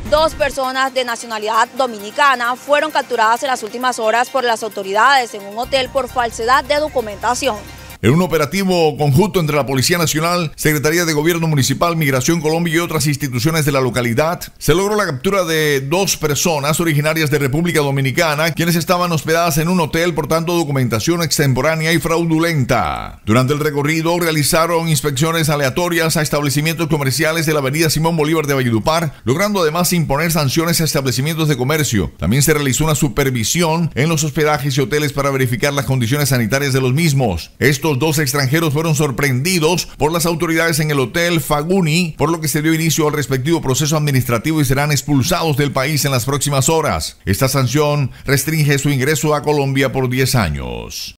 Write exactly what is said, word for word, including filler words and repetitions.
Dos personas de nacionalidad dominicana fueron capturadas en las últimas horas por las autoridades en un hotel por falsedad de documentación. En un operativo conjunto entre la Policía Nacional, Secretaría de Gobierno Municipal, Migración Colombia y otras instituciones de la localidad, se logró la captura de dos personas originarias de República Dominicana, quienes estaban hospedadas en un hotel portando documentación extemporánea y fraudulenta. Durante el recorrido realizaron inspecciones aleatorias a establecimientos comerciales de la avenida Simón Bolívar de Valledupar, logrando además imponer sanciones a establecimientos de comercio. También se realizó una supervisión en los hospedajes y hoteles para verificar las condiciones sanitarias de los mismos. Esto Los dos extranjeros fueron sorprendidos por las autoridades en el Hotel Faguni, por lo que se dio inicio al respectivo proceso administrativo y serán expulsados del país en las próximas horas. Esta sanción restringe su ingreso a Colombia por diez años.